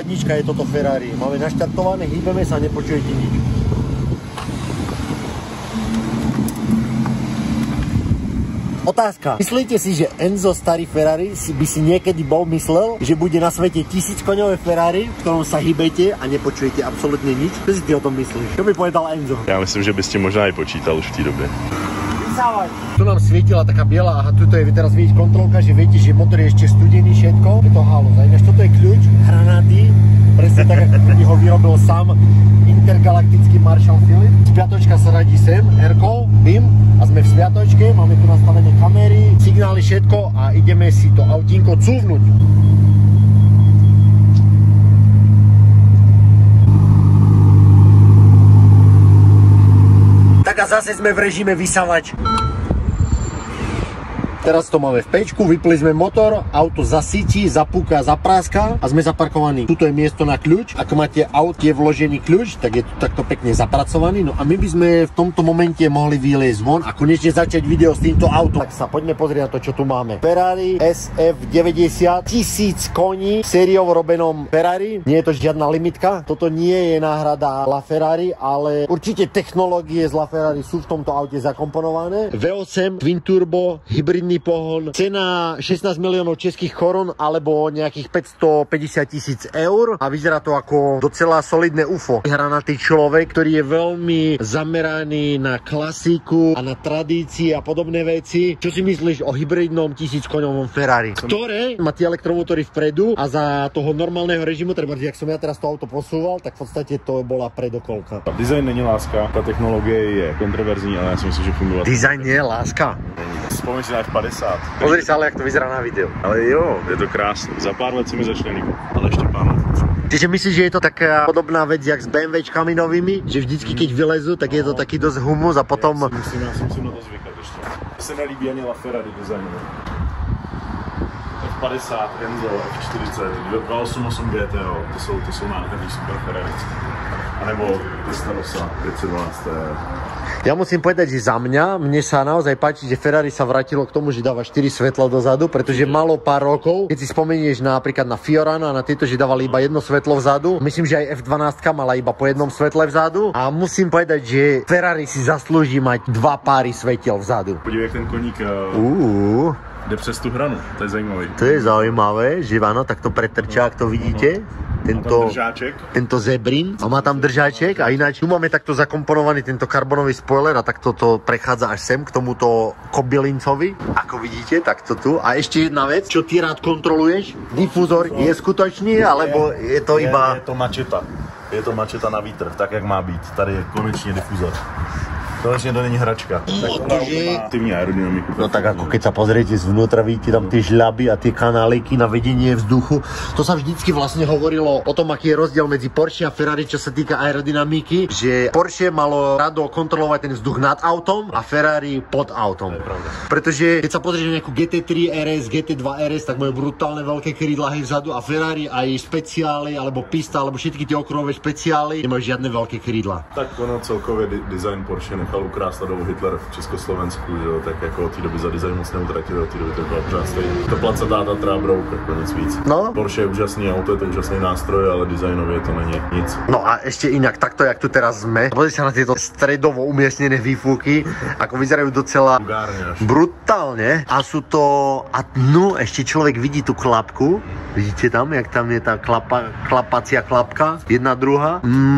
chladnička je toto Ferrari. Máme naštartované, hýbeme sa, nepočujete nič. Otázka. Myslíte si, že Enzo starý Ferrari by si niekedy bol myslel, že bude na svete 1000-koňové Ferrari, v ktorom sa hýbete a nepočujete absolútne nič? Čo si ty o tom myslíš? Čo by povedal Enzo? Já myslím, že bys ti možná i počítal už v té době. Tu nám svietila taká biela, aha, tuto je teraz vidieť kontrolka, že viete, že motor je ešte studený, všetko. Je to halus. A ináč toto je kľúč, granaty, presne tak, ako ho vyrobil sám intergalaktický Marshall Philip. Spiatočka sa radí sem, Aircall, BIM, a sme v spiatočke, máme tu nastavené kamery, signály, všetko a ideme si to autínko cúvnuť. Tak a zase sme v režime vysávač. Teraz to máme v pečku, vypli sme motor, auto zasíti, zapúka, zapráska a sme zaparkovaní. Tuto je miesto na kľúč. Ak máte aut, je vložený kľúč, tak je tu takto pekne zapracovaný. No a my by sme v tomto momente mohli vyliezť von a konečne začať video s týmto autom. Tak sa poďme pozrieť na to, čo tu máme. Ferrari SF90, 1000 koní, sériovo robenom Ferrari. Nie je to žiadna limitka, toto nie je náhrada LaFerrari, ale určite technológie z LaFerrari sú v tomto aute zakomponované. V8, twin turbo, hybridný pohon, cena 16 miliónov českých korún alebo nejakých 550 000 eur a vyzerá to ako docela solidné UFO. Hranatý človek, ktorý je veľmi zameraný na klasiku a na tradícii a podobné veci. Čo si myslíš o hybridnom 1000-koňovom Ferrari, ktoré má tie elektromotory vpredu a za toho normálneho režimu, treba, jak som ja teraz to auto posúval, tak v podstate to bola predokolka. Design není láska, ta technologie je kontroverzní, ale já si myslím, že funguje. Design nie je láska. Vzpomeň si na F50. Pozri sa ale, jak to vyzerá na videu. Ale jo, je to krásné. Za pár let si mi začne líbit. Ale ještě pár let. Čiže myslíš, že je to taká podobná vec, jak s BMWčkami novými? Že vždycky, keď vylezú, tak je to taký dosť humus a potom... Já si musím na to zvykat ještě. Mně se nelíbí ani LaFerrari designu. F50, Enzo, F40, 288 GTO, to jsou nádherný super Ferrari. A nebo Testarossa 512. Ja musím povedať, že za mne sa naozaj páči, že Ferrari sa vrátilo k tomu, že dáva 4 svetla dozadu, pretože malo pár rokov, keď si spomenieš napríklad na Fiorano a na tieto, že dávali iba jedno svetlo vzadu. Myslím, že aj F12 mala iba po jednom svetle vzadu a musím povedať, že Ferrari si zaslúži mať 2 páry svetiel vzadu. Podívej, jak ten koník jde přes tu hranu, to je zajímavé. To je zaujímavé, že áno, tak to pretrčá, ak to vidíte. Tento zebrin a má tam držáček a ináč tu máme takto zakomponovaný tento karbonový spoiler a takto to prechádza až sem k tomuto kobylincovi. Ako vidíte, takto tu. A ešte jedna vec, čo ty rád kontroluješ? Difúzor je skutočný, alebo je to iba... Je to mačeta. Je to mačeta na vítr, tak jak má být. Tady je konečně difúzor. Konečne to není hračka. Aktivní aerodynamiku. No tak ako keď sa pozriete zvnútra, vidíte tam tie žľaby a tie kanáliky na vedenie vzduchu. To sa vždycky vlastne hovorilo o tom, aký je rozdiel medzi Porsche a Ferrari, čo sa týka aerodynamiky, že Porsche malo rado kontrolovať ten vzduch nad autom a Ferrari pod autom. Pretože keď sa pozrieš na nejakú GT3 RS, GT2 RS, tak majú brutálne veľké krídla vzadu a Ferrari aj špeciály, alebo pista, alebo všetky tie okruhové špeciály nemajú žiadne veľké krídla. Tak ono celkově design Porsche nechal ukrást Adolf Hitler v Československu, že jo, tak jako od té doby za design moc neutratil, od té doby to byla pořád stejný. To placatá Tatra Brouk, jako nic víc. No. Porsche je úžasný auto, je to úžasný nástroj, ale designově to není nic. No a ešte inak, takto jak tu teraz sme, pozri sa na tieto stredovo umiestnené výfuky, ako vyzerajú docela brutálne. A sú to, a no ešte človek vidí tú klapku, vidíte tam, jak tam je tá klapacia klapka, jedna druhá.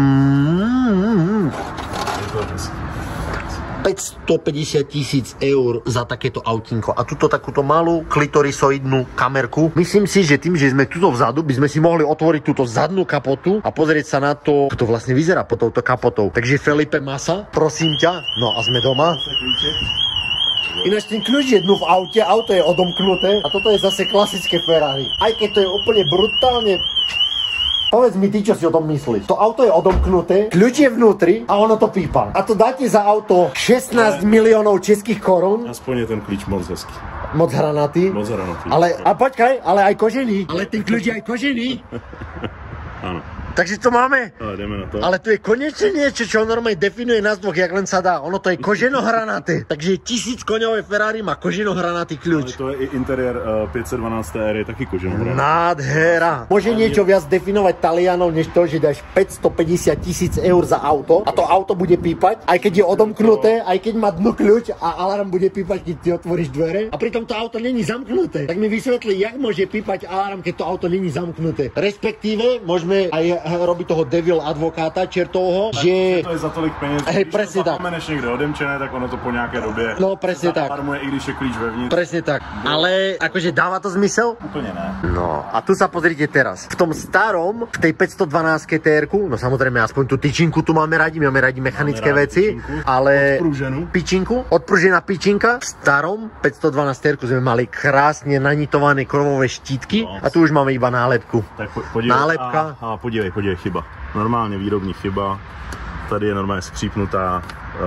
550 000 eur za takéto autinko a tuto takúto malú klitorisoidnú kamerku. Myslím si, že tým, že sme tuto vzadu, by sme si mohli otvoriť túto zadnú kapotu a pozrieť sa na to, ako to vlastne vyzerá pod touto kapotou. Takže Felipe Massa, prosím ťa, no a sme doma. Ináč ten kľúč je dnu v aute, auto je odomknuté a toto je zase klasické Ferrari. Aj keď to je úplne brutálne... Povedz mi ty, čo si o tom myslíš. To auto je odomknuté, kľúč je vnútri a ono to pípa. A to dáte za auto 16 miliónov českých korún. Aspoň je ten klíč moc hezký. Moc hranatý. Moc hranatý. Ale, a počkaj, ale aj kožený. Ale ten kľúč je aj kožený. Áno. Takže to máme. Ale jdeme na to. Ale tu je konečne niečo, čo normálne definuje nás dvoch, jak len sa dá. Ono to je koženohranaté. Takže 1000 koňové Ferrari má koženohranatý kľúč. Ale to je i interiér 512 éry, je taky koženohranaté. Nádhera. Môže niečo viac definovať Talianov, než to, že dáš 550 000 eur za auto a to auto bude pípať, aj keď je odomknuté, aj keď má dnu kľúč a alarm bude pípať, keď ty otvoríš dvere. A pritom to auto není zamknuté. Tak mi vysvetli, jak môže pípať alarm, keď to auto není zamknuté. Respektíve, môžeme aj robiť toho devil advokáta čertovho, že to je za tolik peněz, hej, když presne to tak. zapomeneš někde odemčené, tak ono to po nějaké době No, presne tak. alarmuje, i když je klíč vevnitř. Presne tak. Ale akože dáva to zmysel? Úplně ne. No a tu sa pozrite teraz. V tom starom, v tej 512 TR-ku, no samozrejme aspoň tú tyčinku tu máme radi mechanické veci, ale Odpruženú. pičinku, odpružená pičinka. V starom 512 TR-ku sme mali krásne nanitované kovové štítky a tu už máme iba nálepku. Tak podívej, Nálepka. a podívej, chyba. Normálně výrobní chyba. Tady je normálně skřípnutá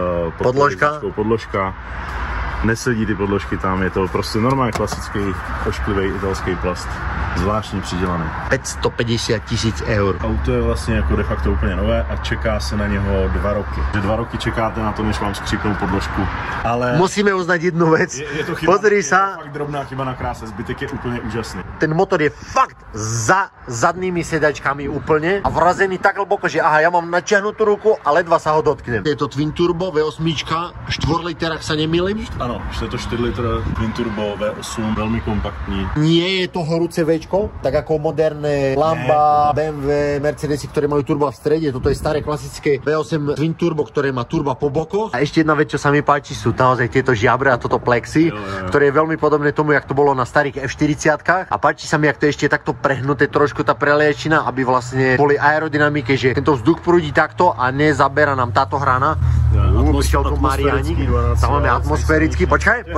podložka. Nesedí ty podložky tam, je to prostě normálně klasický ošklivý italský plast. Zvláštně přidělaný. 550 000 eur. Auto je vlastně jako de facto úplně nové a čeká se na něho 2 roky. Že 2 roky čekáte na to, než vám skřípnou podložku. Ale musíme uznať jednu vec. je to chyba, Pozri je sa. to fakt drobná chyba na kráse, zbytek je úplně úžasný. Ten motor je fakt za zadnými sedačkami úplne a vrazený tak hlboko, že aha, ja mám natiahnutú ruku a ledva sa ho dotknem. Je to Twin Turbo V8, 4 literách sa nemýlim. Ano, je to 4 litr Twin Turbo V8, velmi kompaktní. Nie je to horúce Včko, tak ako moderné Lamba, BMW, Mercedesy, ktoré majú turbo v strede. Toto je staré klasické V8 Twin Turbo, ktoré má turbo po bokoch. A ešte jedna vec, čo sa mi páči, sú naozaj tieto žiabre a toto plexi, ktoré je veľmi podobné tomu, jak to bolo na starých F40-kách. A páči sa mi, jak to je ešte takto prehnuté trošku tá preliečina, aby vlastne boli aerodynamike, že tento vzduch prúdi takto a nezabera nám táto hrana. Prišiel tu Mariani, tam máme atmosférický. Počkaj.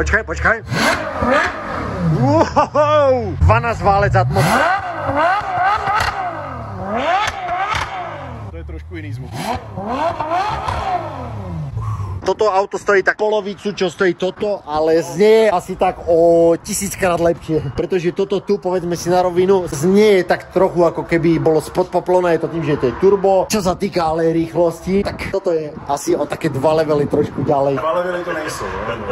Wow, 12 válec atmosféry. To je trošku jiný zvuk. Toto auto stojí tak polovicu, čo stojí toto, ale znie asi tak o 1000-krát lepšie. Pretože toto tu, povedzme si na rovinu, znie tak trochu ako keby bolo spod poplona, je to tým, že to je turbo. Čo sa týka ale rýchlosti, tak toto je asi o také 2 levely trošku ďalej. 2 levely to nejsou,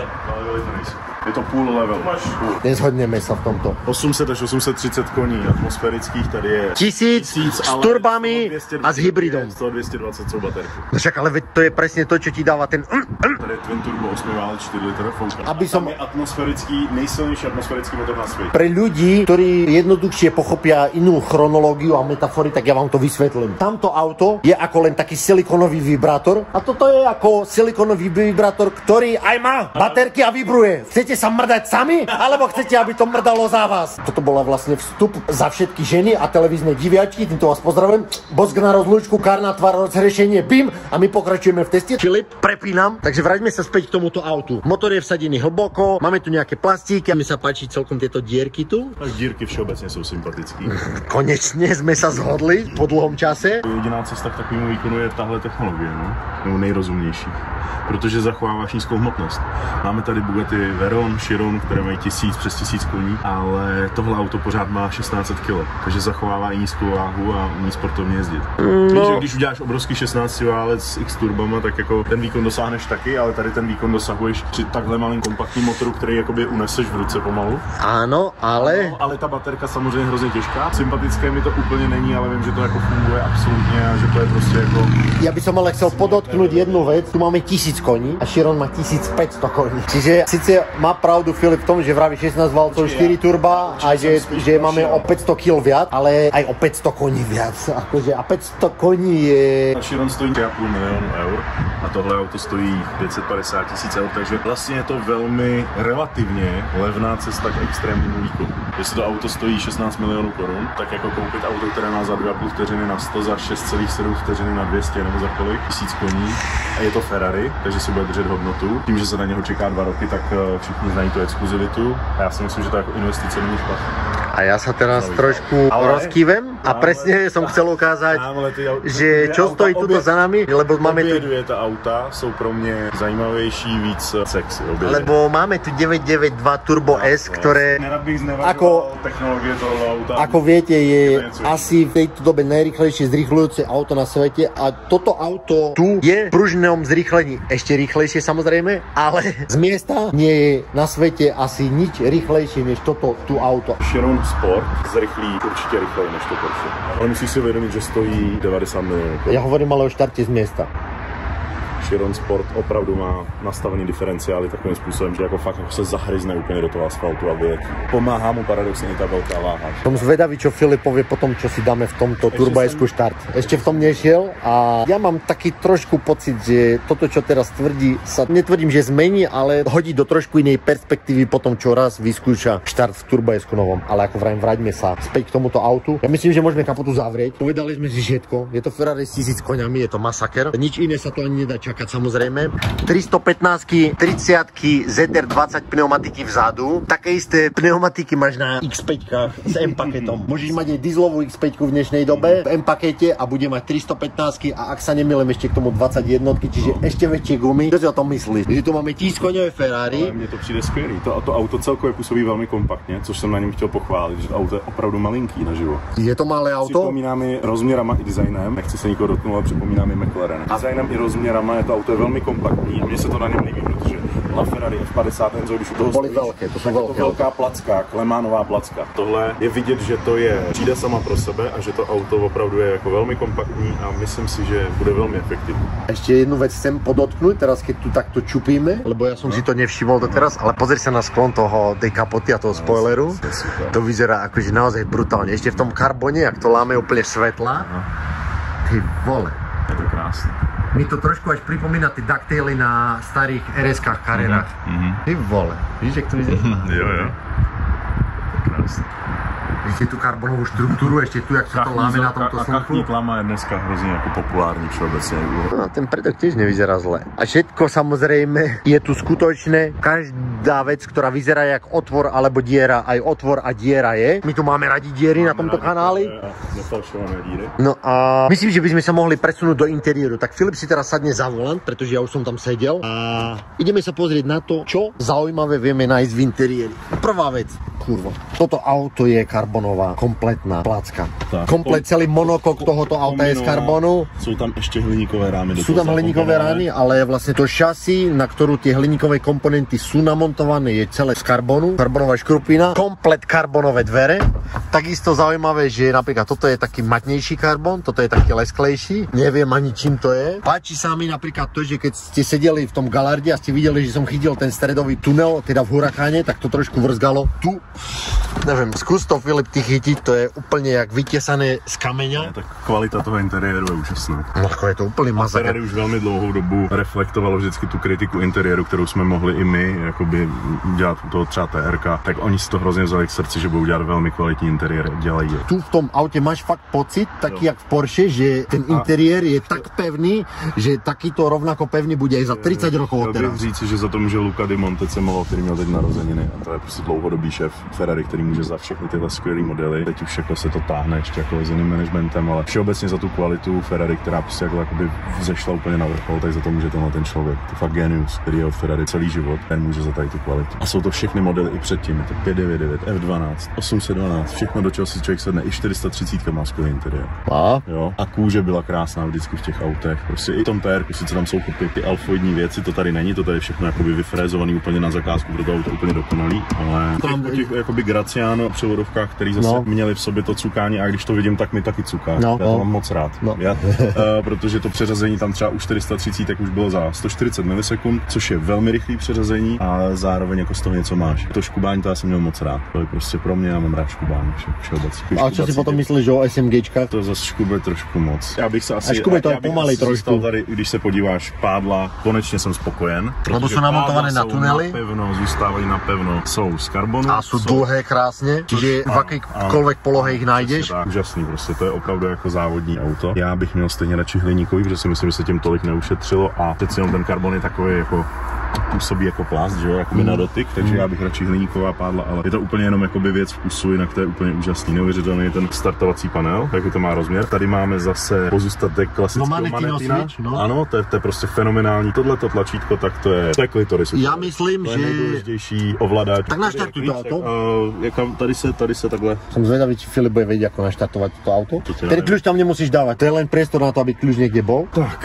Je to půl level. Nezhodneme sa v tomto. 800 až 830 koní atmosférických, tady je 1000 s turbami a s hybridom. 220 jsou baterky. No však, ale to je presne to, čo ti dáva ten... Tady je Twin Turbo 8 válec 4 litr fouka. Aby som... Tam je atmosférický, nejsilnější atmosférický motor na světě. Pre ľudí, ktorí jednoduchšie pochopia inú chronológiu a metafory, tak ja vám to vysvetlím. Tamto auto je ako len taký silikonový vibrátor a toto je ako silikonový vibrátor, ktorý aj má baterky a vibruje. Chcete sa mrdať sami, alebo chcete, aby to mrdalo za vás? Toto bola vlastne vstup za všetky ženy a televízne diviačky, týmto vás pozdravujem. Bosk na rozlúčku, kárna tvár, rozhrešenie, bim a my pokračujeme v teste. Filip, prepínam. Takže vráťme sa späť k tomuto autu. Motor je vsadený hlboko, máme tu nejaké plastíky, mi sa páči celkom tieto dierky tu. Až dírky všeobecně jsou sympatický. Konečne sme sa zhodli po dlhom čase. Jediná cesta k takovému výkonu je tahle technologie, no? Nebo nejrozumnější. Protože zachováváš nízkou hmotnost. Máme tady Bugatti Veyron, Chiron, které mají přes 1000 koní, ale tohle auto pořád má 1600 kg, takže zachovává i nízkou váhu a umí sportovně jezdit. Víš, když uděláš obrovský 16 válec s X turbama, tak jako ten výkon dosáhneš taky, ale tady ten výkon dosahuješ při takhle malém kompaktním motoru, který jakoby uneseš v ruce pomalu. Áno, ale... No, ale ta baterka samozřejmě hrozně těžká. Sympatické mi to úplně není, ale vím, že to jako funguje absolutně a že to je prostě jako... Ja by som ale chcel podotknúť jednu vec. Tu máme 1000 koní a Chiron má 1500 koní. Čiže síce má pravdu Filip v tom, že vraví 16 valcov, 4 turba a že máme o 500 kg viac, ale aj o 500 koní viac. Akože, a 500 koní je... Chiron stojí 3,5 milionu eur a tohle auto stojí 550 000 eur, takže vlastně je to velmi relativně levná cesta k extrémnímu výkonu. Jestli to auto stojí 16 milionů korun, tak jako koupit auto, které má za 2,5 vteřiny na 100, za 6,7 vteřiny na 200 nebo za kolik, 1000 koní. A je to Ferrari, takže si bude držet hodnotu. Tím, že se na něho čeká 2 roky, tak všichni znají tu exkluzivitu. A já si myslím, že to jako investice není špatné. A ja sa teraz trošku rozkývem a presne som chcel ukázať, že čo stojí tuto za nami, lebo máme tu... Obě ta auta jsou pro mě zajímavější, víc sexy. Lebo máme tu 992 Turbo S, ktoré ako technologie tohoto auta. Ako viete, je asi v tejto dobe najrýchlejšie zrýchľujúce auto na svete a toto auto tu je v pružnom zrýchlení ešte rýchlejšie samozrejme, ale z miesta nie je na svete asi nič rýchlejšie než toto tu auto. Chiron Sport zrychlí určite rýchleji než to Porsche. Ale musíš si uvedomiť, že stojí 90 milionů. Ja hovorím ale o štarte z miesta. Chiron Sport opravdu má nastavený diferenciály takovým způsobem, že jako fakt se zahryzne úplně do toho asfaltu a vyjet. Pomáhá mu paradoxně i ta velká váha. Som zvedavý, čo Filip povie po tom, čo si dáme v tomto Turbo S-ku štart. Ešte v tom nešiel a ja mám taký trošku pocit, že toto, čo teraz tvrdí, sa netvrdím, že zmení, ale hodí do trošku inej perspektívy po tom, čo raz vyskúša štart v Turbo S-ku novom. Ale ako vrajím, vráťme sa späť k tomuto autu. Ja myslím, že môžeme kapotu zavrieť. Povedali sme si všetko. Je to Ferrari s 1000 koňami, je to masaker. Nič iné sa to ani nedá čakať. Samozrejme 315-ky, 30-ky, ZR20 pneumatiky vzadu. Také isté pneumatiky máš na X5-kách s M-paketom. Môžeš mať aj dieselovú X5-ku v dnešnej dobe v M-pakete a bude mať 315-ky a ak sa nemýlim ešte k tomu 21-ky, čiže ešte väčšie gumy. Čo si o tom myslíš? Že tu máme 1000-koňové Ferrari. Ale mně to přijde skvělý. To auto celkově působí velmi kompaktně, což jsem na něm chtěl pochválit, že to auto je opravdu malinký naživo. Je to malé auto? Připomíná mi rozměrama i designem, nechci se nikoho dotknout, ale připomíná mi McLaren. Designem i rozměrama to auto je velmi kompaktní a mně se to na něm líbí, protože LaFerrari F50 Enzo, když u toho stojí, velké, to jsou velké, to velká placka, klemánová placka. Tohle je vidět, že to je třída sama pro sebe a že to auto opravdu je jako velmi kompaktní a myslím si, že bude velmi efektivní. Ešte jednu vec chcem podotknúť, teraz keď tu takto čupíme, lebo ja som si to nevšimol doteraz, ale pozri sa na sklon tej kapoty a toho spoileru. To vyzerá akože naozaj brutálne. Ešte v tom karbone, ak to láme úplne svetla. Ty vole. Je to krásne. Mi to trošku až pripomína tie ducktaily na starých RS-kách Carrerách. Ty vole, víš, jak to vyzerá? Jo. To je krásne. Ešte tú karbonovú štruktúru, ešte tu, jak sa to láme na tomto slnku. Kachní tlama je dneska hrozně jako populární všeobecne. No, ten predok tiež nevyzerá zle. A všetko samozrejme je tu skutočné. Každá vec, ktorá vyzerá jak otvor alebo diera, aj otvor a diera je. My tu máme radi diery na tomto kanáli. No a myslím, že by sme sa mohli presunúť do interiéru. Tak Filip si teraz sadne za volant, pretože ja už som tam sedel. A ideme sa pozrieť na to, čo zaujímavé vieme nájsť v interiéri. Prvá vec, kurva. Toto auto je karbonová, kompletná placka. Komplet celý monokok tohoto auta je z karbonu. Sú tam ešte hliníkové rámy. Sú tam hliníkové rány, ale vlastne to šasy, na ktorú tie hliníkové komponenty sú namontované, je celé z karbonu. Karbonová škrupina, komplet karbonové dvere. Takisto zaujímavé, že napríklad toto je taký matnejší karbon, toto je taký lesklejší. Neviem ani čím to je. Páči sa mi napríklad to, že keď ste sedeli v tom Galarde a ste videli, že som chytil ten stredový tunel, teda v Hurakáne, tak to trošku vrzgalo. Tu, neviem, skús to Filip ty chytiť, to je úplne jak vytesané z kameňa. Tak kvalita toho interiéru je úžasná. No je to úplný masaker. Ferrari už velmi dlouhou dobu reflektovalo vždycky tu kritiku interiéru, kterou jsme mohli i my jakoby dělat u toho třeba TRK, tak oni si to hrozně vzali k srdci, že budou dělat velmi kvalitní interiér, dělají je. Tu v tom aute máš fakt pocit, taký jak v Porsche, že ten interiér je tak pevný, že takýto rovnako pevný bude aj za 30 rokov od teraz. Chtěl bych říci, že za to může Luca Di Montezemolo, který měl teď narozeniny a to je prostě dlouhodobý šéf Ferrari, který může za všechny tyhle skvělé modely. Teď už všechno se to táhne ještě jako s jiným managementem, ale všeobecně za tu kvalitu Ferrari, která prostě jako vzešla úplně na vrchol, tak za to může tenhle ten člověk. To fakt genius, který je od Ferrari celý život, ten může za tady tu kvalitu. A jsou to všechny modely i předtím, je to 599, F12, 812, všechno, do čeho si člověk sedne, i 430 má skvělý interiér. Jo? A kůže byla krásná vždycky v těch autech. Prostě i v tom TR, sice tam jsou ty alfoidní věci, to tady není, to tady všechno jakoby vyfrézovaný úplně na zakázku, pro to auto úplně dokonalý, ale těch jakoby Graciano převodovkách, který zase měli v sobě to cukání, a když to vidím, tak mi taky cuká. Já to mám moc rád. Protože to přeřazení tam třeba u 430 tak už bylo za 140 milisekund, což je velmi rychlý přeřazení, ale zároveň jako z toho něco máš. To škubání to já jsem měl moc rád. To je prostě pro mě, já mám rád škubání všeobecně. A co si potom myslíš o SMGčkách? To zase škube trošku moc. Já bych se asi škube to je pomalej trošku. Tady, když se podíváš, pádla, konečně jsem spokojen. Lebo jsou namontované na tunely. Napevno, zůstávají napevno, jsou z karbonu. A jsou dlouhé krásně, čiže v jakékoliv polohe ich nájdeš. Úžasný, prostě to je opravdu jako závodní auto. Já bych měl stejně radši hliníkový, protože si myslím, že se tím tolik neušetřilo a teď jenom ten karbon je takový jako působí jako plast, že jo, jakoby na dotyk, takže já bych radši hliníková pádla, ale je to úplně jenom jakoby věc vkusu, jinak to je úplně úžasný. Neuvěřitelný je ten startovací panel, jaký to má rozměr. Tady máme zase pozůstatek klasického manetina. No. Ano, to je prostě fenomenální. Tohleto tlačítko, tak to je klitoris. Já myslím, to že... je nejdůležitější ovladač. Tak naštartuj to auto. Tady se takhle. Som zvedavý, či Filip bude vedieť, ako naštartovať to auto. Ten kľúč tam nemusíš dávať, to je len priestor na to, aby kľúč niekde bol. Tak.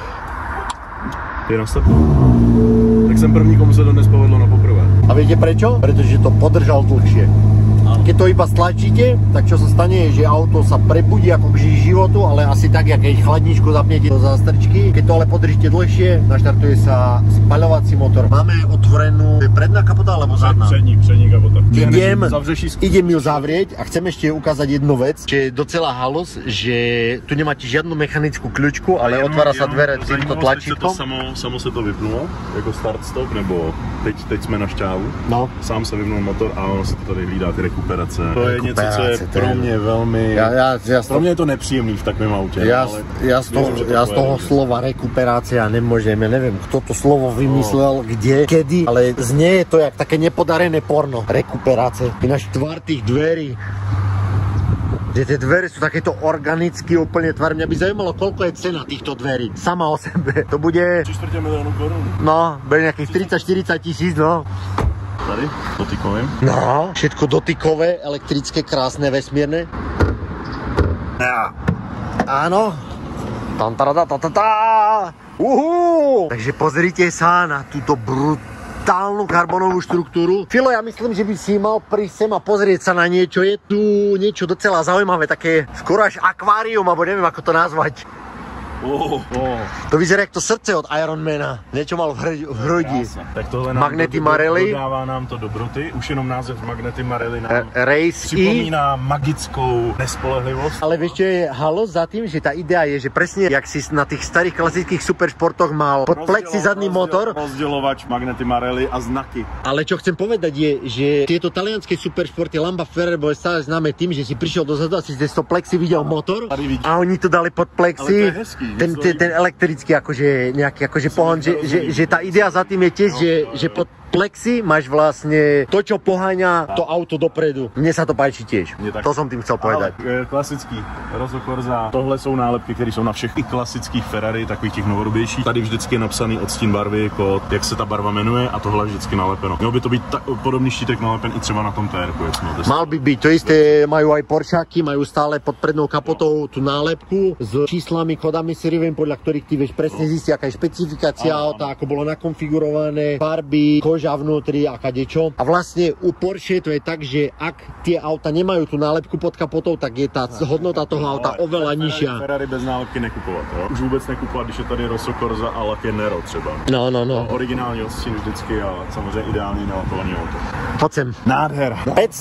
Je nastartovaný. Tak jsem první, komu se to dnes povedlo na poprvé. A viete prečo? Pretože to podržal dlhšie. Keď to iba stlačíte, tak čo sa stane je, že auto sa prebudí ako k životu, ale asi tak, jak keď chladničku zapnete do zástrčky. Keď to ale podržíte dlhšie, naštartuje sa spaľovací motor. Máme otvorenú predná kapota alebo zadná? Přední kapota. Idem ju zavrieť a chcem ešte ukázať jednu vec, že je docela halus, že tu nemáte žiadnu mechanickú kľúčku, ale otvára sa dvere týmto tlačítkom. Samo se to vypnulo, jako start stop, nebo teď jsme na šťávu. No. Sám se vypnul motor a ono se to tady hlídá ty rekuperace. To je něco, co je pro mě velmi... Pro mě je to nepříjemný v takovém autě. Ja z toho slova rekuperácia nemôžem, ja neviem, kto to slovo vymyslel, kde, kedy, ale znie to jak také nepodarené porno. Rekuperácie. Ináč tvar tých dverí, že tie dvere sú takéto organicky úplne tvar. Mňa by zaujímalo, koľko je cena týchto dverí. Sama o sebe. To bude... 3/4 miliónu korún. No, bude nejakých 30-40 tisíc, no. Tady, dotykovým. No, všetko dotykové, elektrické, krásne, vesmírne. Ja. Áno. Takže pozrite sa na túto brutálnu karbonovú štruktúru. Filo, ja myslím, že by si mal prísť sem a pozrieť sa na niečo. Je tu niečo docela zaujímavé, také skoro až akvárium, alebo neviem, ako to nazvať. To vyzerá jak to srdce od Ironmana. Niečo mal v hrudi. Tak tohle nám Magnety Marelli. Dodává nám to dobroty. Už jenom název Magnety Marelli nám připomíná magickou nespolehlivost. Ale vieš, čo je halo za tým, že tá idea je, že presne jak si na tých starých klasických superšportoch mal pod plexi zadný motor. Rozdeľovač Magnety Marelli a znaky. Ale čo chcem povedať je, že tieto talianské superšporty Lamba Ferrari boli stále známe tým, že si prišiel dozadu a si z toho plexi videl motor a oni to dali pod plexi. Ale to je hezký. Ten elektrický akože nejaký akože pohon, že tá idea za tým je tiež, že pod plexi máš vlastne to, čo poháňa to auto dopredu. Mne sa to páči tiež. To som tým chcel povedať. Ale klasický Rosso Corsa. Tohle jsou nálepky, které jsou na všech i klasických Ferrari, takových těch novodobějších. Tady vždycky je napsaný odstín barvy, kód, jak se ta barva jmenuje a tohle je vždycky nalepeno. Mělo by to být podobný štítek nalepen i třeba na tom TR-ku. Mal by byť. To isté majú aj Poršáky, majú stále pod prednou kapotou tú nálepku s číslami, kodami sériovými, podľa ktorých ty vieš presne zistiť, aká je špecifikácia auta, ako bolo nakonfigurované, farby, koža vnútri a kadečo. A vlastne u Porsche to je tak, že ak tie auta nemajú tú nálepku pod kapotou, tak je tá hodnota toho auta oveľa nižšia. Ferrari bez nálepky nekupovat, jo? Už vůbec nekupovat, když je tady Rosso Corsa a Lakie Nero třeba. No. Originální odstín vždycky a samozřejmě ideální nalakovaný auto. Poď sem. Nádhera.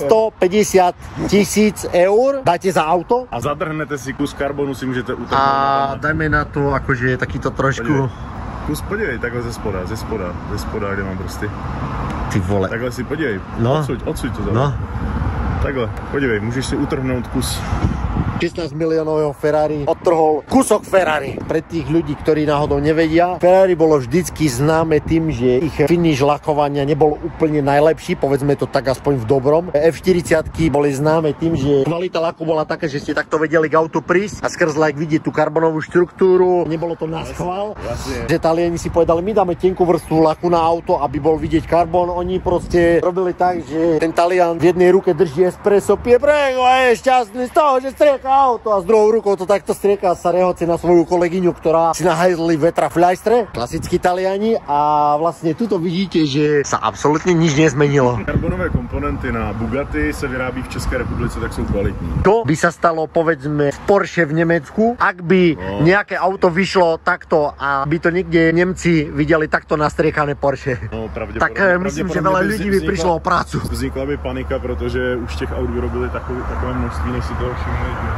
550 000 eur dáte za auto. A zadrhnete si kus karbonu, si můžete utrhnout. A dajme na to akože takýto trošku. Kus podívej, takhle ze spoda, kde mám prsty. Ty vole. Takhle si podívej, no. odsuď to tam. No. Takhle, podívej, můžeš si utrhnout kus 16 miliónového Ferrari odtrhol kúsok Ferrari. Pre tých ľudí, ktorí náhodou nevedia, Ferrari bolo vždycky známe tým, že ich finish lakovania nebol úplne najlepší, povedzme to tak aspoň v dobrom. F40-ky boli známe tým, že kvalita laku bola taká, že ste takto vedeli k autu prísť a skrz like vidieť tú karbonovú štruktúru. Nebolo to na schvál. Že Taliani si povedali, my dáme tenkú vrstvu laku na auto, aby bol vidieť karbon. Oni proste robili tak, že ten Talian v jednej ruke drží espresso, pije prego a je šťastný z toho, že strieka auto a s druhou rukou to takto strieka sa rehoci na svoju kolegyňu, ktorá si na hajzli vetra fľajstre. Klasickí Taliani a vlastne tuto vidíte, že sa absolútne nič nezmenilo. Karbonové komponenty na Bugatti se vyrábí v České republice, tak sú kvalitní. To by sa stalo, povedzme, v Porsche v Nemecku, ak by nejaké auto vyšlo takto a by to niekde Nemci videli takto nastriekané Porsche. No, tak myslím, že veľa ľudí by prišlo o prácu. Vznikla by panika, protože už těch aut vyrobili takové množství, než si toho všimli.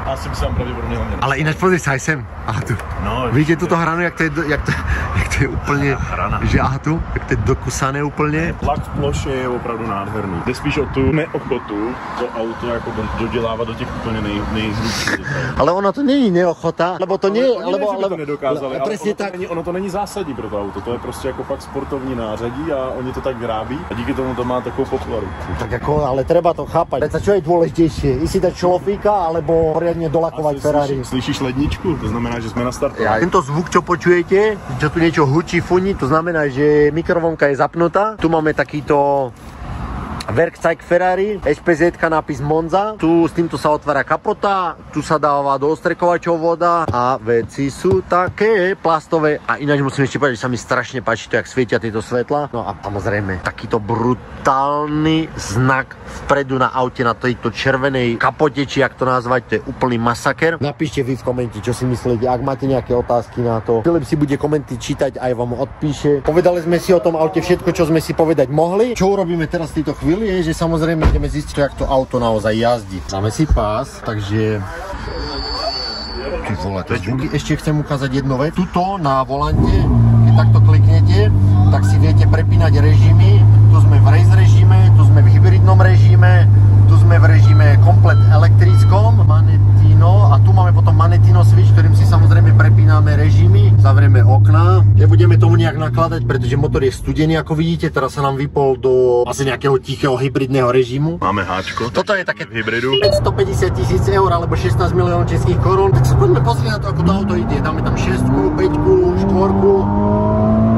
Asi by se tam pravděpodobně hlavně. Ale jinak pozri sa aj sem. Aha tu. No, vidíte tuto hranu, jak to je úplně, hrana. že aha tu, jak to je dokusané úplně. Tlak v ploše je opravdu nádherný. Jde spíš o tu neochotu to auto jako dodělávat do těch úplně nejhrubších detailů. Ale ono to není neochota, lebo to nie, ale to nedokázali, ale presne tak. Ono to není zásadní pro to auto, to je prostě jako fakt sportovní nářadí a oni to tak vyrábí a díky tomu to má takovou popularu. Tak jako, ale treba to chápať. Veď čo je dôležitejšie? Ísť si dať šlofíka alebo poriadne dolakovať Ferrari? Slyšíš ledničku? To znamená, že jsme nastartovali. Tento zvuk, čo počujete, čo tu niečo hučí, funí, to znamená, že mikrovlnka je zapnutá. Tu máme takýto Werkzeug Ferrari, SPZ, nápis Monza. Tu s týmto sa otvára kapota, tu sa dáva do ostrekovačov voda a veci sú také plastové. A ináč musím ešte povedať, že sa mi strašne páči to, jak svietia tieto svetla. No a samozrejme, takýto brutálny znak vpredu na aute, na tejto červenej kapote, či jak to nazvať, to je úplný masaker. Napíšte vy v komente, čo si myslíte, ak máte nejaké otázky na to. Filip si bude komenty čítať, aj vám odpíše. Povedali sme si o tom aute všetko, čo sme si povedať mohli. Čo urobíme teraz v tejto chvíli je, že samozrejme ideme zistiť, jak to auto naozaj jazdí. Dáme si pás, takže... Ty vole, to zvuky. Ešte chcem ukázať jednu vec. Tuto na volante, keď takto kliknete, tak si viete prepínať režimy. Tu sme v race režime, tu sme v hybridnom režime, tu sme v režime komplet elektrickom, Manettino, a tu máme potom Manettino switch, ktorým si samozrejme prepíname režimy. Zavrieme okná. Nebudeme tomu nejak nakladať, pretože motor je studený, ako vidíte. Teraz sa nám vypol do asi nejakého tichého hybridného režimu. Máme háčko. Toto je také v hybridu. 550 000 eur alebo 16 miliónov českých korún. Tak sa poďme pozrieť na to, ako to auto ide. Dáme tam 6, 5, 4.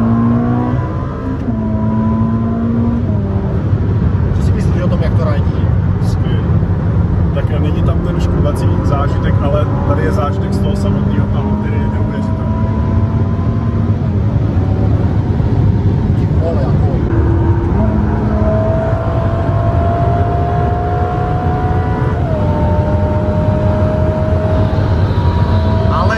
Jak to radí? Skvělý. Tak není tam ten škovací zážitek, ale tady je zážitek z toho samotného tahu, který je neuvěřitelný. Ty vole, jako... Ale...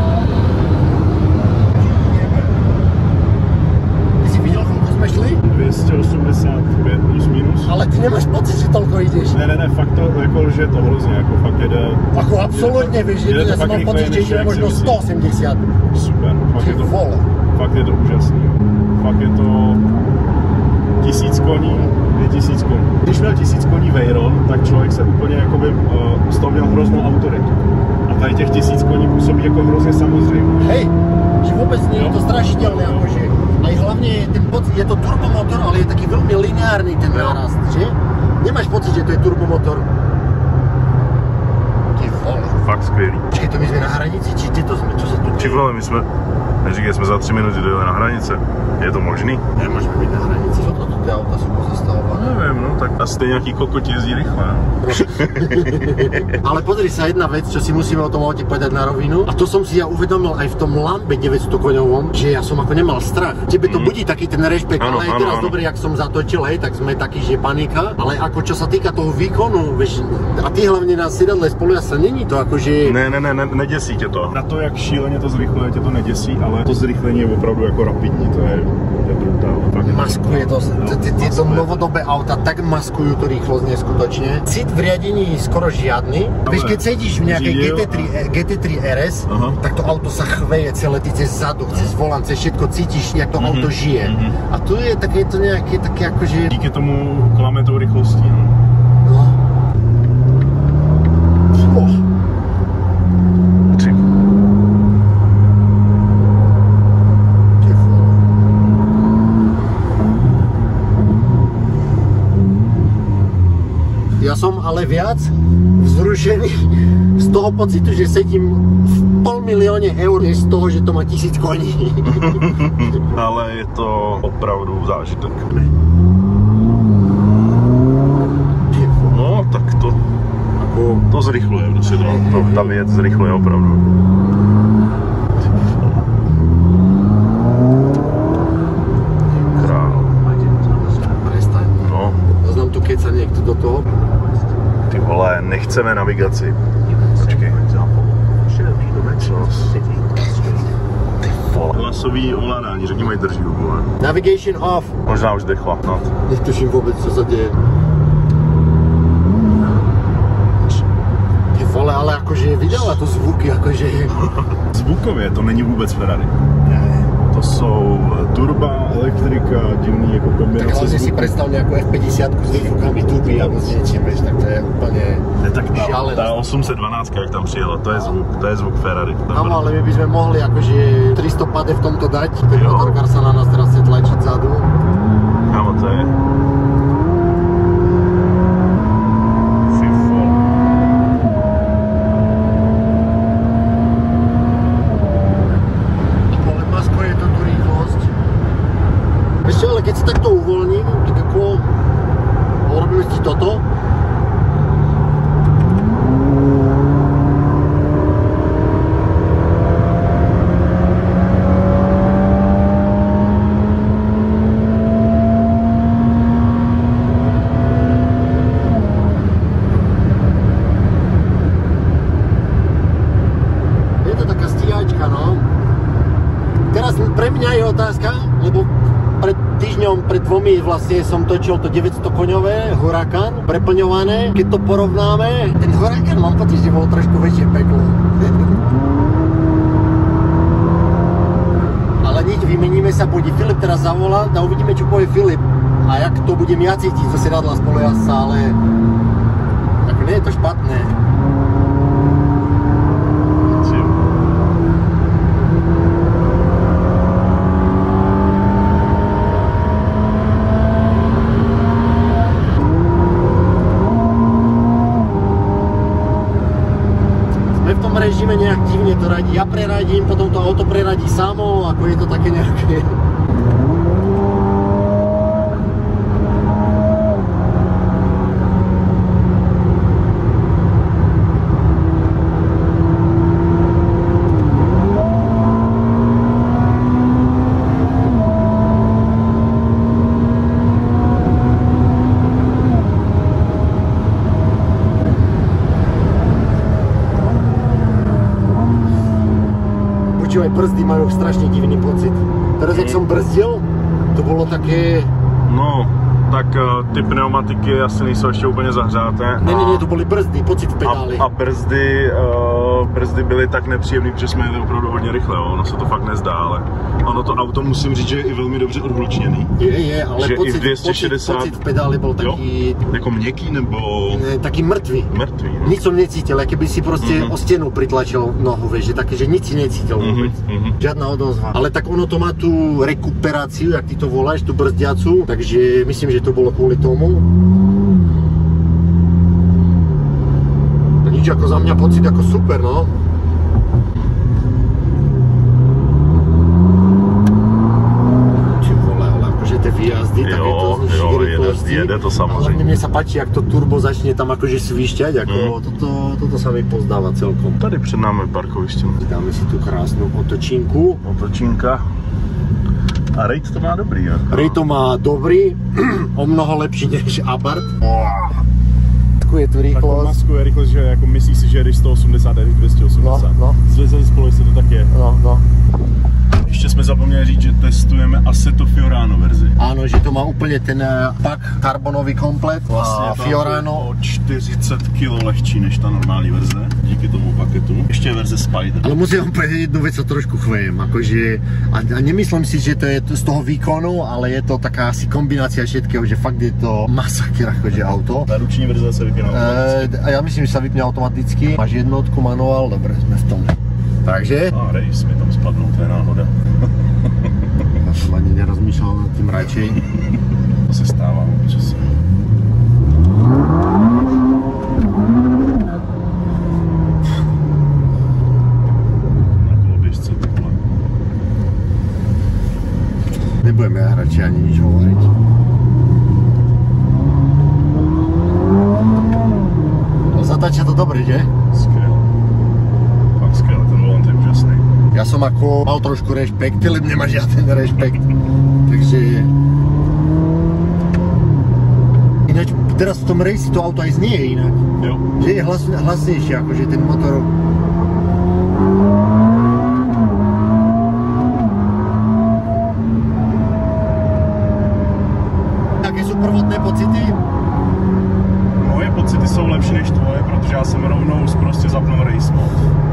Ty si viděl, koľko sme šli? 285 plus minus. Ale ty nemáš pocit, že toľko ideš. Ne, fakt to jako lže to hrozně, jako fakt jede... Ako absolútne, vieš, že ja som mal pocit, že ide možno 180. Super, fakt je to, vole. Fakt je to úžasný. Fakt je to 1000 koní, 2000 koní. Když měl 1000 koní Veyron, tak člověk se úplně jakoby z toho měl hroznou autoritu. A tady těch 1000 koní působí jako hrozně samozřejmě. Hej, že vôbec nie je to strašidelné, akože. Aj hlavne ten pocit, je to turbomotor, ale je taký veľmi lineárny ten nárast, že? Nemáš pocit, že to je turbomotor? Ty vole. Fakt skvělý. Čiže to my sme na hranici, či kde to sme? Čo sa tu... Či vole, my jsme, neříkej, jsme za 3 minuty dojeli na hranice. Je to možný? Nemôžeme byť na hranici, čo to tie auta sú pozastavované? Nevím, no tak asi nějaký kokoti jezdí rychle. Ale pozri sa, jedna vec, čo si musíme o tom aute povedať na rovinu, a to som si ja uvedomil aj v tom Lambe 900 koňovom, že ja som ako nemal strach. Tebe to budí taký ten rešpekt, ale aj teraz dobre, jak som zatočil, hej, tak sme takí, že panika, ale ako čo sa týka toho výkonu, vieš, a ty hlavne na sedadle spolujazca, není to akože... Ne, neděsí tě to. Na to, jak šíleně to zrychluje, tě to neděsí, ale to zrychlení je opravdu jako rapidní, to je brutál. Maskuje to, tieto novodobé auta tak maskujú tú rýchlosť neskutočne. Cit v riadení skoro žiadny. Vieš, keď sedíš v nejakej GT3 RS, tak to auto sa chveje celé, ty cez zadok, cez volant, cez všetko cítiš, jak to auto žije. A tu je to nejaké také akože... Díky tomu klame tou rychlostí. No. Ja som ale viac vzrušený z toho pocitu, že sedím v 500 000 eur, než z toho, že to má 1000 koní. Ale je to opravdu zážitek. No, tak to zrychluje, prostě ta věc zrychluje opravdu. Keď sa niekto do toho... Ty vole, nechceme navigaci. Počkej. Ty vole. Hlasový ovládání, řekni mají drží vole. Navigation off. Možná už jde chlapnat. Netuším vôbec, co sa deje. Ty vole, ale akože to zvuky, jakože... Zvukově to není vůbec Ferrari. To jsou turba, elektrika, divný jako kombinace. Tak hlavně si představ nějakou F50 s zvukami turby a s něčím, tak to je úplně šialené. Ta 812, jak tam přijela, to je zvuk Ferrari. Áno, ale my by sme mohli akože 300 pade v tomto dať, ten motorkár sa na nás teraz chce tlačiť zadu. Kámo, to je... Ale keď sa takto uvoľním, tak ako urobíme si toto. Je to taká stíhačka, no. Teraz pre mňa je otázka, lebo pred týždňom, pred dvomi vlastne som točil to 900 koňové Huracan preplňované. Keď to porovnáme, ten Huracan mám pocit, že bol trošku väčšie peklo. Ale nič, vymeníme sa, pôjde Filip teraz zavolá a uvidíme, čo povie Filip. A jak to budem ja cítiť zo sedadla spolujazca, ale tak nie je to špatné. Režime nejak divne to radí. Ja preradím, potom to auto preradí samo, ako je to také nejaké... Aj brzdy majú strašne divný pocit. Teraz, jak som brzdil, to bolo také... No, tak ty pneumatiky asi nejsou ještě úplně zahřáté. Ne, to byly brzdy, pocit v pedáli. A brzdy byly tak nepříjemný, protože jsme jeli opravdu hodně rychle, jo. Ono se to fakt nezdá, ale ono to auto musím říct, že je i velmi dobře odhlučněný. Je, ale že pocit, i v 260... pocit v pedáli byl taký... Jo? Jako měkký nebo... Ne, taký mrtvý. Mrtvý, no. Nic som necítil, keby si proste o stenu pritlačil nohu, vieš, že také, že nic si necítil vôbec. Žiadna odozva. Ale tak ono to má tú rekuperáciu, jak ty to voláš, tú brzdiacu, takže myslím, že to bolo kvôli tomu. Nič, ako za mňa pocit ako super, no. Či vole, ale akože tie výjazdy, takéto z nižších rýchlostí. Jede to samozrejme. Ale mne sa páči, jak to turbo začne tam akože svišťať, ako toto sa mi pozdáva celkom. Tady před námi parkoviště. Dáme si tu krásnu otočinku. Otočinka. A rate to má dobrý, jako. Rate to má dobrý, o mnoho lepší než Abarth. Je tu rýchlosť. Takovou masku je rychlost, že jako myslíš si, že jedeš 180 a 280. No. Zvezali spolu, jestli to tak je. No. Ještě jsme zapomněli říct, že testujeme Assetto Fiorano verzi. Áno, že to má úplne ten pak karbonový komplet. Vlastně a Fiorano o 40 kg lehčí než ta normální verze, díky tomu paketu. Ještě je verze Spider. Ale musím vám povedať jednu vec, co trošku chvejem, akože, a nemyslím si, že to je z toho výkonu, ale je to taká asi kombinácia všetkého, že fakt je to masaker akože auto. Ta ruční verze se vypne automaticky. A ja myslím, že sa vypne automaticky. Máš jednotku, manuál, dobre, sme v tom. Takže? A race mi tam spadnou, to je náhoda. Ja som ani nerozmýšľal nad tým radšej. To se stává občas. Na koloběžce takhle. Nebudeme radšej ani nič hovoriť. Zatáča to dobre, že? Skvěle. Fakt skvěle, ten volant je úžasný. Ja som ako mal trošku rešpekt, Filip nemá žiaden rešpekt. Takže... Ináč, teraz v tom rejsi to auto aj znie inak. Jo. Že je hlasnejšie, akože ten motor... Jaké sú prvotné pocity? Moje pocity jsou lepší než tvoje, protože já jsem rovnou prostě zapnul race mode.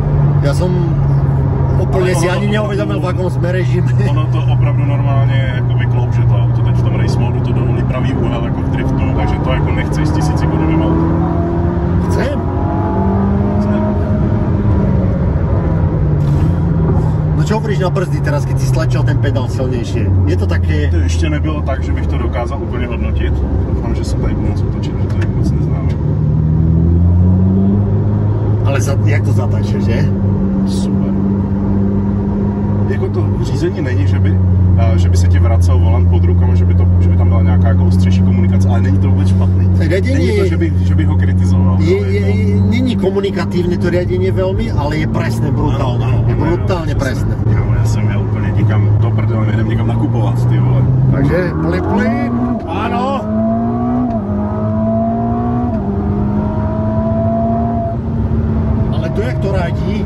som úplně si ani neuvědomil, v jakom jsme režime. Ono to opravdu normálně jakoby klouže to auto, teď v tom race modu to dovolí pravý úhel jako v driftu, takže to jako nechceš s 1000 korunovým autem. Chcem. No čo hovoríš na brzdy teraz, keď si stlačil ten pedál silnější? Je to také... To ještě nebylo tak, že bych to dokázal úplně hodnotit. Doufám, že se tady budu moc otočit, že to je moc neznáme. Ale jak to zatače, že? Super. Jako to řízení není, že by se ti vracel volant pod rukama, že by tam byla nějaká jako ostřejší komunikace, ale není to vůbec špatný. Není to, že by ho kritizoval. Není komunikativní to riadenie veľmi, ale je presné, brutálně. Je brutálně presné. Já jsem měl úplně někam do prdele, jdem někam nakupovat, ty vole. Takže plyn, ano. Ale to, jak to radí,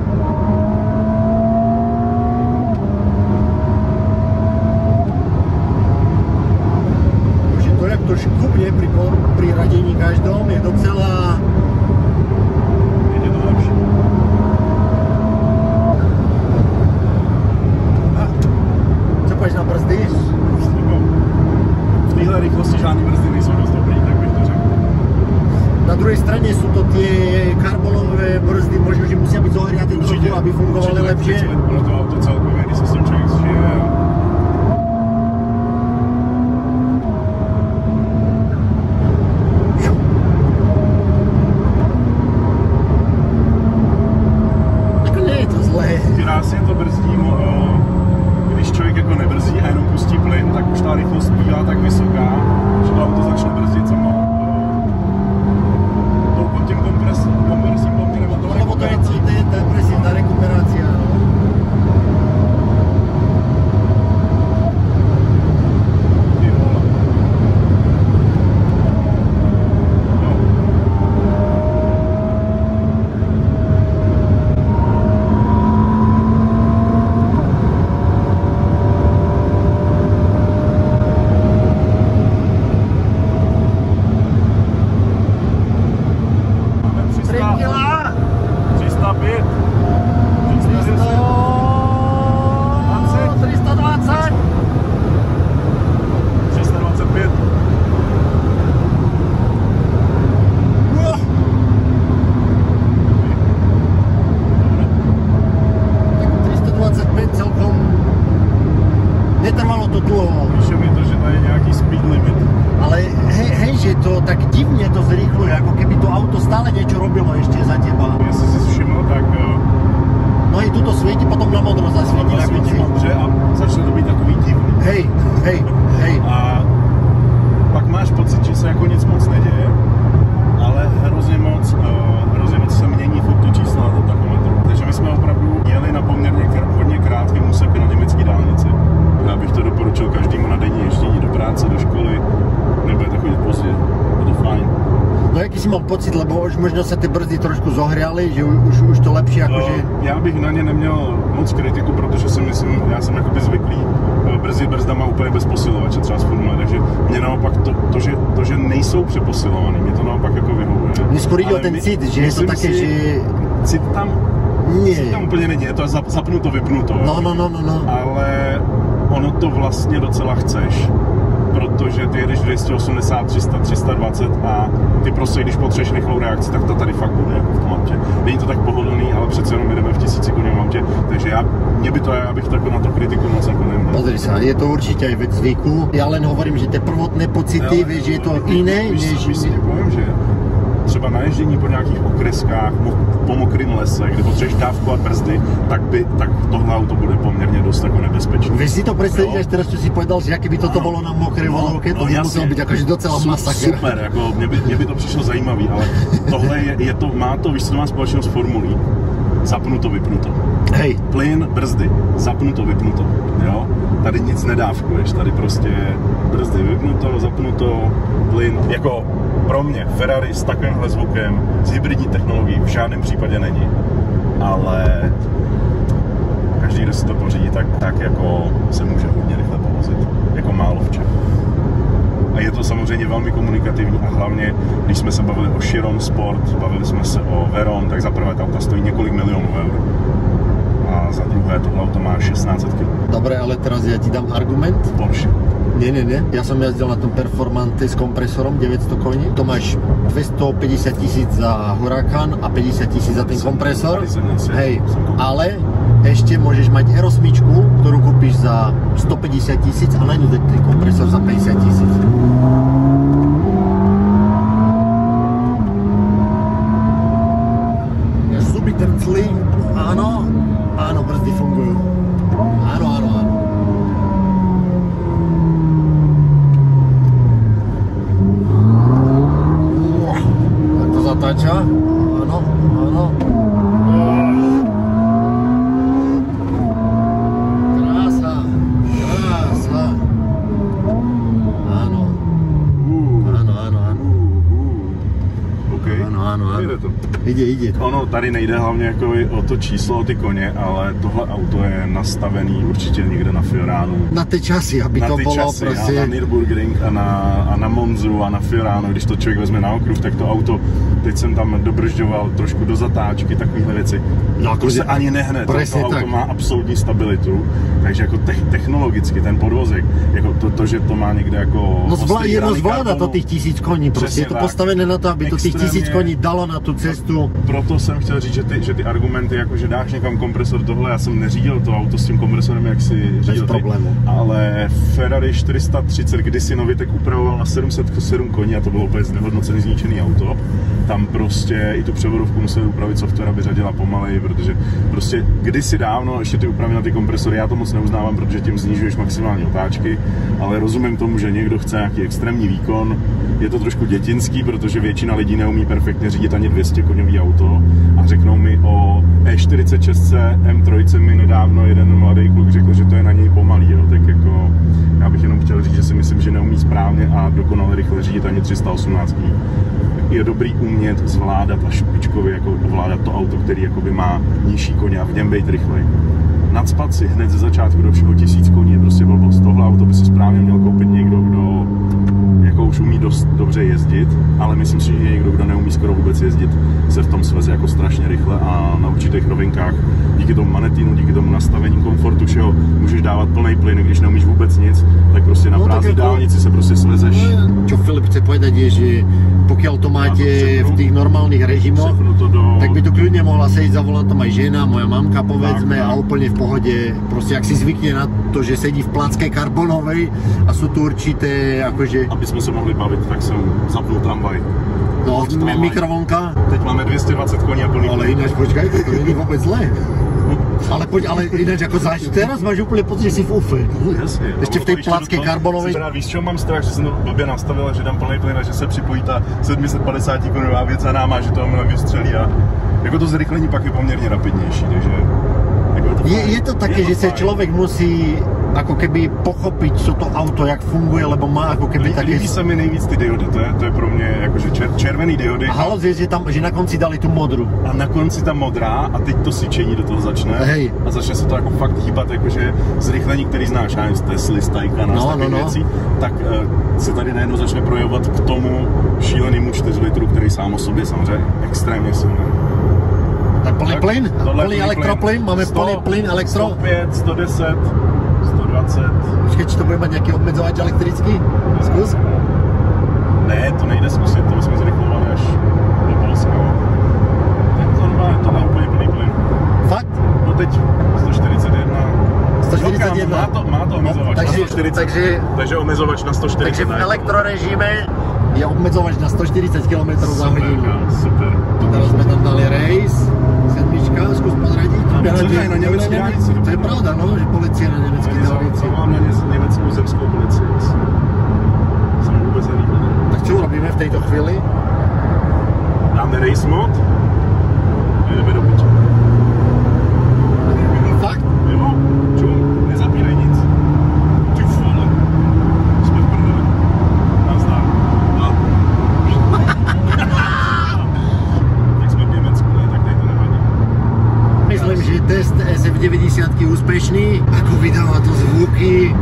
to škubne pri radení každom je docela... Je to lepší. Co půjdeš na brzdy? V téhle rychlosti žádný brzdy nejsou dost dobrý, tak bych to řekl. Na druhé straně jsou to ty karbonové brzdy, možná, že musí být zohriaté trochu, aby fungovaly lepší. Ono to auto celkově, když se s tím člověk zžije. Krásně to brzdí, když člověk jako nebrzdí a jenom pustí plyn, tak už ta rychlost bývá tak vysoká, že to auto začne brzdit samo. To pod tím kompresím poměrem nebo to rekuperací. To je depresivná rekuperace. Netrvalo to dlouho. Píše mi to, že to je nějaký speed limit. Ale hej, že to tak divně to zrychluje, jako keby to auto stále něco robilo ještě za teba. Jestli si všiml, tak... No i tuto světí, potom na modro zasvětí na konci. Modře a začne to být takový divný. Hej. A pak máš pocit, že se jako nic moc neděje, ale hrozně moc se mění furt to čísla na tachometru. Takže my jsme opravdu jeli na poměrně hodně krátkém úseku na německé dálnici. Já bych to doporučil každému na denní ještění do práce, do školy, nebo to chodit pozdě. Je to fajn. No jaký si mal pocit, lebo už možno se ty brzdy trošku zohrialy, že už to lepší jakože... Já bych na ně neměl moc kritiku, protože si myslím, já jsem jakoby zvyklý brzdit brzdama úplně bez posilovače, třeba z formule, takže mě naopak to, že nejsou přeposilovaný, mě to naopak jako vyhovuje. Mně skoro jde o ten cit, že je to také, že... Cit tam úplně není, je to zapnuto, vypnuto. No. Ale ono to vlastně docela chceš, protože ty jedeš 280, 300, 320 a ty prostě, když potřebuješ rychlou reakci, tak to tady fakt bude jako v tom autě. Není to tak pohodlný, ale přece jenom jedeme v 1000 koňovém autě, takže já bych to jako na to kritiku moc jako neměl. Pozri sa, je to určitě aj vec zvyku. Já len hovorím, že ty prvotné pocity, vieš, že je to jiné, než... Víš si nepovím, že třeba na ježdění po nějakých okreskách, po mokrém lese, kde potřebuješ dávkovat brzdy, tak tohle auto bude poměrně dost jako nebezpečné. Vieš si to představit, až teraz, čo si povedal, že jaké by toto bylo na mokré vodovke, to by muselo být jakože docela masakr. Super, jako mě by to přišlo zajímavý, ale tohle má to, víš, co má společnost s formulí. Zapnuto, vypnuto. Hej. Plyn, brzdy, zapnuto, vypnuto, jo? Tady nic nedávkuješ, tady prostě brzdy, vypnuto, zapnuto, plyn, jako pro mě Ferrari s takovýmhle zvukem, s hybridní technologií v žádném případě není. Ale každý, kdo si to pořídí, tak jako se může hodně rychle povozit, jako málo v čem. A je to samozřejmě velmi komunikativní a hlavně, když jsme se bavili o Chiron Sport, bavili jsme se o Veron, tak za prvé ta auta stojí několik milionů eur. a za druhé tohle auto má 1600 kg. Dobre, ale teraz ja ti dám argument. Porsche. Nie. Ja som jazdil na tom Performante s kompresorom 900 koní. To máš 250 000 za Huracán a 50 000 za ten kompresor. Hej, ale ešte môžeš mať R8, ktorú kúpiš za 150 000 a na ňu dať ten kompresor za 50 000. Zuby trcli, áno, brzdy fungujú. Áno. Tak to zatáča, áno. Krása. Áno. Okay. Áno. Jde to. Ide. Ono tady nejde hlavně jako o to číslo, o ty koně, ale tohle auto je nastavený určitě někde na Fioránu. Na ty časy, aby na to ty bylo časy, prostě... na Nürburgring a na Monzu a na Fioránu, když to člověk vezme na okruh, tak to auto, teď jsem tam dobržďoval trošku do zatáčky, takovéhle věci. No, to se ani nehne, to auto tak. má absolutní stabilitu, takže jako technologicky ten podvozek, jako to, že to má někde jako... No zvláda to těch 1000 koní, prostě je to postavené na to, aby to těch 1000 koní dalo na tu cestu. Proto jsem chtěl říct, že ty argumenty, jako že dáš někam kompresor tohle, já jsem neřídil to auto s tím kompresorem, jak si řídil ty, ale Ferrari 430 kdysi Novitek upravoval na 707 koní a to bylo úplně znehodnocený, zničený auto. Tam prostě i tu převodovku museli upravit software, aby řadila pomaleji, protože prostě kdysi dávno ještě ty úpravy na ty kompresory, já to moc neuznávám, protože tím snižuješ maximální otáčky, ale rozumím tomu, že někdo chce nějaký extrémní výkon. Je to trošku dětinský, protože většina lidí neumí perfektně řídit ani 200 koňový auto a řeknou mi o E46 M3 mi nedávno jeden mladý kluk řekl, že to je na něj pomalý, jo. Tak jako já bych jenom chtěl říct, že si myslím, že neumí správně a dokonale rychle řídit ani 318. Je dobrý umět zvládat a špičkově jako ovládat to auto, který jakoby má nižší koně a v něm být rychlej. Nacpat si hned ze začátku do všeho 1000 koní je prostě blbost. Tohle auto by si správně měl koupit někdo, kdo jako už umí dost dobře jezdit, ale myslím si, že někdo, kdo neumí skoro vůbec jezdit, se v tom sveze jako strašně rychle a na určitých rovinkách díky tomu manetinu, díky tomu nastavení komfortu všeho můžeš dávat plný plyn, když neumíš vůbec nic, tak prostě na prázdné dálnici se prostě svezeš. Čo Filip chce povedať je, že pokiaľ to máte v tých normálnych režimoch, tak by to kľudne mohla sedieť za volantom aj žena, moja mamka povedzme a úplne v pohode, proste ak si zvykne na to, že sedí v placke karbonovej a sú tu určité akože... Aby sme sa mohli baviť, tak som zapnul tramvaj. No, mikrovlnka. Teď máme 220 koní a plný. Ale ináč, počkaj, to nie je vôbec zlé. Ale ináč ako teraz máš úplne pocit, že si v ufe. Jasně. Ještě v tej placke karbonovej. Víš, čo mám strach, že jsem to blbě nastavil, že dám plný plyn a že se připojí ta 750 konová věc za náma, že to mnou vystřelí a jako to zrychlení pak je poměrně rapidnější, takže... Je to také, že sa človek musí ako keby pochopiť, co to auto, jak funguje, lebo má ako keby také... Líbí se mi nejvíc ty diody, to je pro mě jakože červený diody. A halos je, že na konci dali tu modru. A na konci ta modrá a teď to svíčení do toho začne. Hej. A začne se to jako fakt hýbat, jakože zrychlení, který znáš, z Tesly, z Taycana, z takových věcí, tak se tady najednou začne projevovat k tomu šílenému 4 litru, který sám o sobě samozřejmě extrémně silný. Tak plný plyn? Plný elektroplyn? Máme plný plyn, elektro? 105, 110, 120. Počkej, či to bude mať nejaký obmedzovač elektrický? Skús? Ne, to nejde zkusit, to jsme zrychlované až do Polska. To má úplně plný plyn. Fakt? No teď 141. 141? Má to omezovač na 140. Takže omezovač na 140. Takže v elektrorežime je obmedzovač na 140 km za hodinu. Super. Teraz sme tam dali race, sedmička, skús podradiť. Aj na nemecký dálnici. To je pravda, no, že policia na nemecký dálnici. Mám na německou zemskou policii. Jsem vůbec nevíděl. Tak čo urobíme v tejto chvíli? Dáme race mod a jdeme do piče. Fakt? Jo, čum, nezapínej nic. Ty vole. Jsme v prdeli. Nazdar. No. Tak jsme v Německu, ne? Tak tady to nevadí. Myslím, že test SF90 úspešný. Ako vydává to zvuky.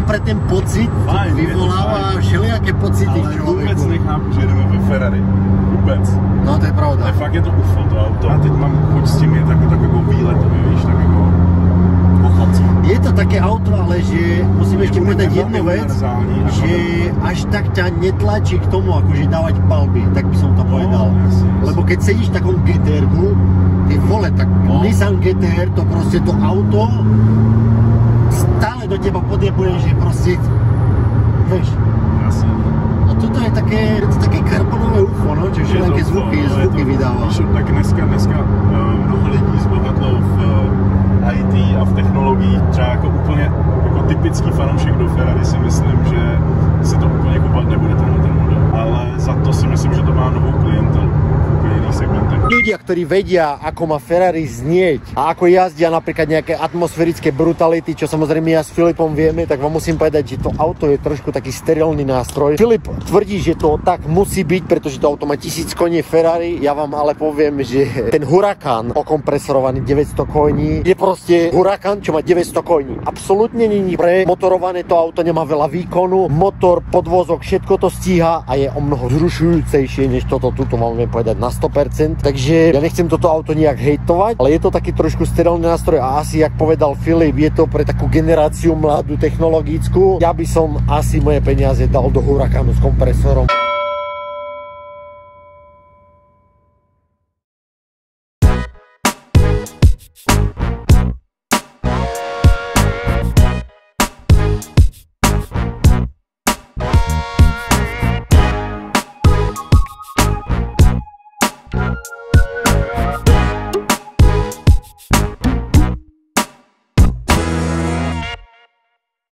pre ten pocit, vyvoláva všelijaké pocity v človeku. Ale vůbec nechápu, že jdeme ve Ferrari. Vůbec. No to je pravda. Ale fakt je to UFO to auto. A teď mám chuť s tím jet jako výletový, víš, tak jako pochodcí. Je to také auto, ale že musím ešte povedať jednu vec, že až tak ťa netlačí k tomu, akože dávať palby, tak by som to povedal. Lebo keď sedíš v takom GTR-ku, ty vole, tak Nissan GTR, to proste to auto stále do teba podjebuje, že proste, vieš. Jasne. A toto je také karbonové UFO, no, čo všelijaké zvuky vydáva. Tak dneska mnoho lidí zbohatlo v IT a v technologiích, třeba jako úplně jako typický fanoušek do Ferrari si myslím, že se to úplně kupovat nebude ten model, ale za to si myslím, že to má novou klientelu v úplně jiných segmentech. Ľudia, ktorí vedia, ako má Ferrari znieť a ako jazdia napríklad nejaké atmosférické brutality, čo samozrejme ja s Filipom vieme, tak vám musím povedať, že to auto je trošku taký sterilný nástroj. Filip tvrdí, že to tak musí byť, pretože to auto má 1000 koní Ferrari. Ja vám ale poviem, že ten Huracán okompresorovaný 900 koní je proste Huracán, čo má 900 koní. Absolútne není premotorované, to auto nemá veľa výkonu, motor, podvozok, všetko to stíha a je o mnoho zrušujúcejšie, než toto tuto máme povedať na 100%. Takže ja nechcem toto auto nejak hejtovať, ale je to taký trošku sterilný nástroj a asi, jak povedal Filip, je to pre takú generáciu mladú technologickú. Ja by som asi moje peniaze dal do Huracánu s kompresorom.